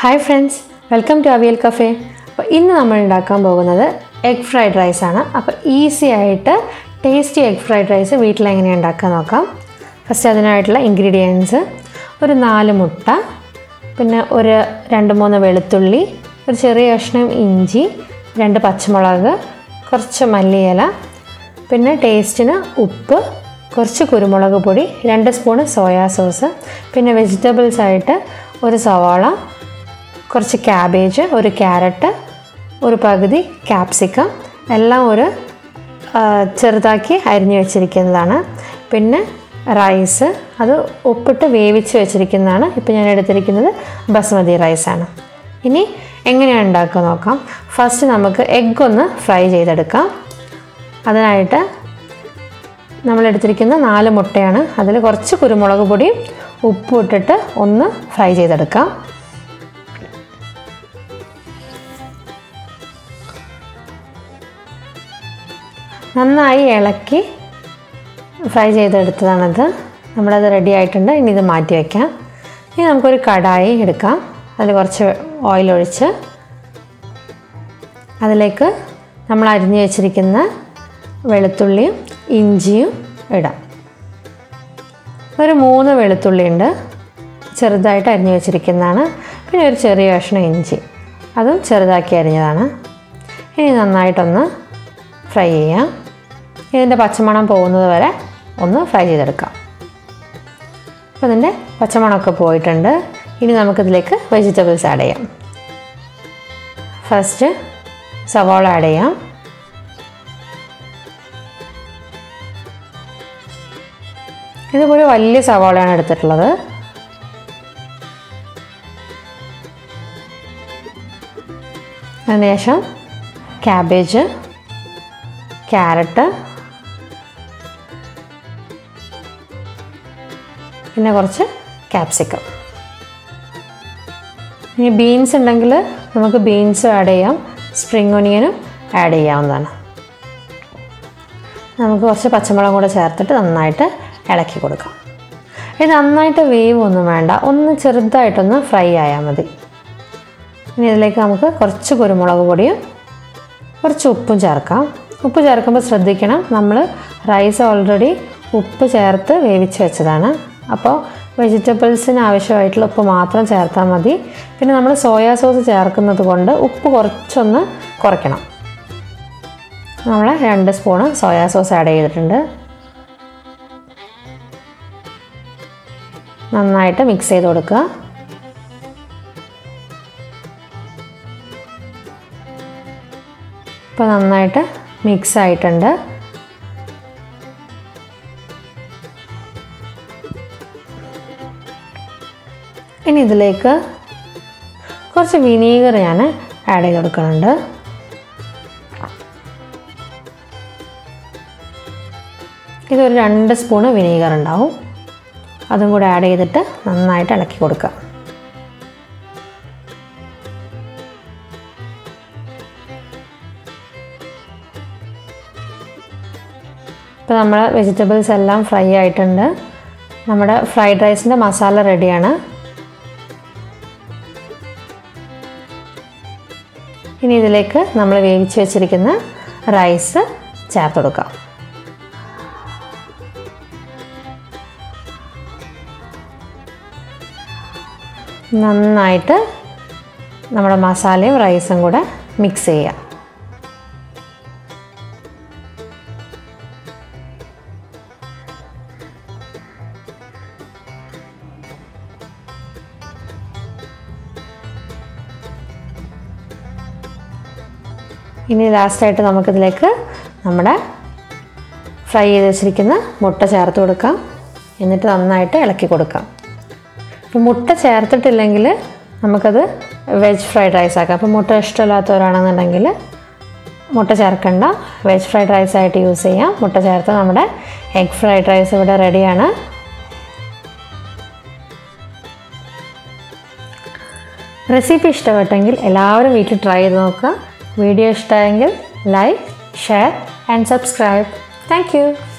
Hi friends, welcome to Avial Cafe. അപ്പോൾ ഇന്ന് നമ്മൾ ഉണ്ടാക്കാൻ പോകുന്നത് എഗ് ഫ്രൈഡ് റൈസ് ആണ്. അപ്പോൾ ഈസി ആയിട്ട് ടേസ്റ്റി എഗ് ഫ്രൈഡ് റൈസ് വീട്ടിൽ എങ്ങനെ ഉണ്ടാക്കാൻ നോക്കാം. ഫസ്റ്റ് അതിനായിട്ടുള്ള ഇൻഗ്രീഡിയൻസ് ഒരു 4 മുട്ട, പിന്നെ ഒരു 2-3 വെളുത്തുള്ളി, ഒരു ചെറിയ കഷ്ണം ഇഞ്ചി, 2 പച്ചമുളക്, കുറച്ച് മല്ലിയില, പിന്നെ ടേസ്റ്റിന് ഉപ്പ്, കുറച്ച് കുരുമുളക് പൊടി, 2 സ്പൂൺ സോയാ സോസ്, പിന്നെ വെജിറ്റബിൾസ് ആയിട്ട് ഒരു സവാള, കുറച്ച് ക്യാബേജ്, ഒരു ക്യാരറ്റ്, ഒരു പകുതി ക്യാപ്സിക്കം, എല്ലാം ഒരു ചെറുതാക്കി അരിഞ്ഞു വെച്ചിരിക്കുന്നതാണ്. പിന്നെ റൈസ് അത് ഉപ്പിട്ട് വേവിച്ച് വെച്ചിരിക്കുന്നതാണ്. ഇപ്പോൾ ഞാൻ എടുത്തിരിക്കുന്നത് ബസ്മതി റൈസാണ്. ഇനി എങ്ങനെയാണ് ഉണ്ടാക്കുക നോക്കാം. ഫസ്റ്റ് നമുക്ക് എഗ്ഗ് ഒന്ന് ഫ്രൈ ചെയ്തെടുക്കാം. അതിനായിട്ട് നമ്മളെടുത്തിരിക്കുന്ന 4 മുട്ടയാണ്. അതിൽ കുറച്ച് കുരുമുളക് പൊടിയും ഉപ്പും ഇട്ടിട്ട് ഒന്ന് ഫ്രൈ ചെയ്തെടുക്കാം. നന്നായി ഇളക്കി ഫ്രൈ ചെയ്തെടുത്തതാണത്. നമ്മളത് റെഡി ആയിട്ടുണ്ട്. ഇനി ഇത് മാറ്റി വയ്ക്കാം. ഇനി നമുക്കൊരു കടായി എടുക്കാം. അതിൽ കുറച്ച് ഓയിൽ ഒഴിച്ച് അതിലേക്ക് നമ്മൾ അരിഞ്ഞു വെച്ചിരിക്കുന്ന വെളുത്തുള്ളിയും ഇഞ്ചിയും ഇടാം. ഒരു 3 വെളുത്തുള്ളി ഉണ്ട്, ചെറുതായിട്ട് അരിഞ്ഞു വെച്ചിരിക്കുന്നതാണ്. പിന്നെ ഒരു ചെറിയ കഷ്ണം ഇഞ്ചി, അതും ചെറുതാക്കി അരിഞ്ഞതാണ്. ഇനി നന്നായിട്ടൊന്ന് ഫ്രൈ ചെയ്യാം. ഇതിൻ്റെ പച്ചമണം പോകുന്നത് വരെ ഒന്ന് ഫ്രൈ ചെയ്തെടുക്കാം. അപ്പോൾ ഇതിൻ്റെ പച്ചമണമൊക്കെ പോയിട്ടുണ്ട്. ഇനി നമുക്കിതിലേക്ക് വെജിറ്റബിൾസ് ആഡ് ചെയ്യാം. ഫസ്റ്റ് സവാള ആഡ് ചെയ്യാം. ഇതുപോലെ വലിയ സവാളയാണ് എടുത്തിട്ടുള്ളത്. അതിനുശേഷം ക്യാബേജ്, ക്യാരറ്റ്, പിന്നെ കുറച്ച് ക്യാപ്സിക്കം. ഇനി ബീൻസ് ഉണ്ടെങ്കിൽ നമുക്ക് ബീൻസും ആഡ് ചെയ്യാം, സ്പ്രിംഗ് ഒനിയനും ആഡ് ചെയ്യാവുന്നതാണ്. നമുക്ക് കുറച്ച് പച്ചമുളകും കൂടെ ചേർത്തിട്ട് നന്നായിട്ട് ഇളക്കി കൊടുക്കാം. ഇത് നന്നായിട്ട് വേവൊന്നും വേണ്ട, ഒന്ന് ചെറുതായിട്ടൊന്ന് ഫ്രൈ ആയാൽ മതി. ഇനി ഇതിലേക്ക് നമുക്ക് കുറച്ച് കുരുമുളക് പൊടിയും കുറച്ച് ഉപ്പും ചേർക്കാം. ഉപ്പ് ചേർക്കുമ്പോൾ ശ്രദ്ധിക്കണം, നമ്മൾ റൈസ് ഓൾറെഡി ഉപ്പ് ചേർത്ത് വേവിച്ച് വെച്ചതാണ്. അപ്പോൾ വെജിറ്റബിൾസിന് ആവശ്യമായിട്ടുള്ള ഉപ്പ് മാത്രം ചേർത്താൽ മതി. പിന്നെ നമ്മൾ സോയാ സോസ് ചേർക്കുന്നത് കൊണ്ട് ഉപ്പ് കുറച്ചൊന്ന് കുറയ്ക്കണം. നമ്മൾ 2 സ്പൂണ് സോയാ സോസ് ആഡ് ചെയ്തിട്ടുണ്ട്. നന്നായിട്ട് മിക്സ് ചെയ്ത് കൊടുക്കുക. ഇപ്പോൾ നന്നായിട്ട് മിക്സ് ആയിട്ടുണ്ട്. ഇനി ഇതിലേക്ക് കുറച്ച് വിനീഗർ ഞാൻ ആഡ് ചെയ്ത് കൊടുക്കുന്നുണ്ട്. ഇതൊരു 2 സ്പൂണ് വിനീഗർ ഉണ്ടാവും. അതും കൂടെ ആഡ് ചെയ്തിട്ട് നന്നായിട്ട് ഇളക്കി കൊടുക്കുക. ഇപ്പോൾ നമ്മുടെ വെജിറ്റബിൾസ് എല്ലാം ഫ്രൈ ആയിട്ടുണ്ട്. നമ്മുടെ ഫ്രൈഡ് റൈസിൻ്റെ മസാല റെഡിയാണ്. ഇനി ഇതിലേക്ക് നമ്മൾ വേവിച്ച് വെച്ചിരിക്കുന്ന റൈസ് ചേർത്ത് കൊടുക്കാം. നന്നായിട്ട് നമ്മുടെ മസാലയും റൈസും കൂടെ മിക്സ് ചെയ്യാം. ഇനി ലാസ്റ്റായിട്ട് നമുക്കിതിലേക്ക് നമ്മുടെ ഫ്രൈ ചെയ്ത് വെച്ചിരിക്കുന്ന മുട്ട ചേർത്ത് കൊടുക്കാം. എന്നിട്ട് നന്നായിട്ട് ഇളക്കി കൊടുക്കാം. ഇപ്പോൾ മുട്ട ചേർത്തിട്ടില്ലെങ്കിൽ നമുക്കത് വെജ് ഫ്രൈഡ് റൈസ് ആക്കാം. അപ്പോൾ മുട്ട ഇഷ്ടമില്ലാത്തവരാണെന്നുണ്ടെങ്കിൽ മുട്ട ചേർക്കണ്ട, വെജ് ഫ്രൈഡ് റൈസ് ആയിട്ട് യൂസ് ചെയ്യാം. മുട്ട ചേർത്ത് നമ്മുടെ എഗ് ഫ്രൈഡ് റൈസ് ഇവിടെ റെഡിയാണ്. റെസിപ്പി ഇഷ്ടപ്പെട്ടെങ്കിൽ എല്ലാവരും വീട്ടിൽ ട്രൈ ചെയ്ത് നോക്കുക. വീഡിയോ ഇഷ്ടമായെങ്കിൽ like, share and subscribe. Thank U.